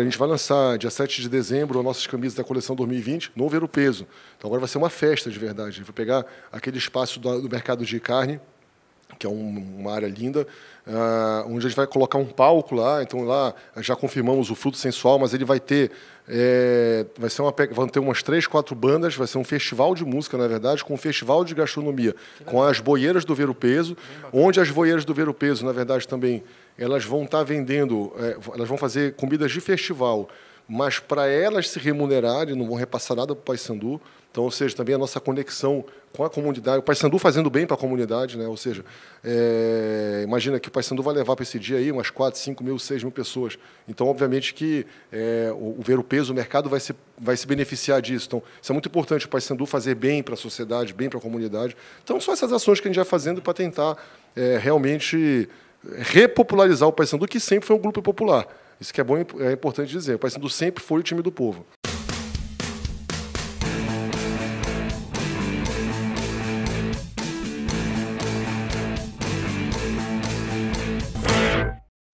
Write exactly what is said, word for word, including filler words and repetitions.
A gente vai lançar, dia sete de dezembro, as nossas camisas da coleção dois mil e vinte, no Ver o Peso. Então agora vai ser uma festa de verdade. A gente vai pegar aquele espaço do, do mercado de carne, que é um, uma área linda, uh, onde a gente vai colocar um palco lá. Então lá já confirmamos o Fruto Sensual, mas ele vai ter, é, vai ser uma, vão ter umas três, quatro bandas, vai ser um festival de música, na verdade, com um festival de gastronomia, com as boieiras do Ver o Peso, onde as boieiras do Ver o Peso, na verdade, também elas vão estar vendendo, é, elas vão fazer comidas de festival, mas para elas se remunerarem, não vão repassar nada para o Paysandu. Então, ou seja, também a nossa conexão com a comunidade, o Paysandu fazendo bem para a comunidade, né? Ou seja, é, imagina que o Paysandu vai levar para esse dia aí umas quatro, cinco mil, seis mil pessoas. Então, obviamente que é, o, o Ver o Peso, o mercado vai se, vai se beneficiar disso. Então, isso é muito importante, o Paysandu fazer bem para a sociedade, bem para a comunidade. Então, são essas ações que a gente vai fazendo para tentar é, realmente repopularizar o Paysandu, que sempre foi um grupo popular. Isso que é bom, é importante dizer. O Paysandu sempre foi o time do povo.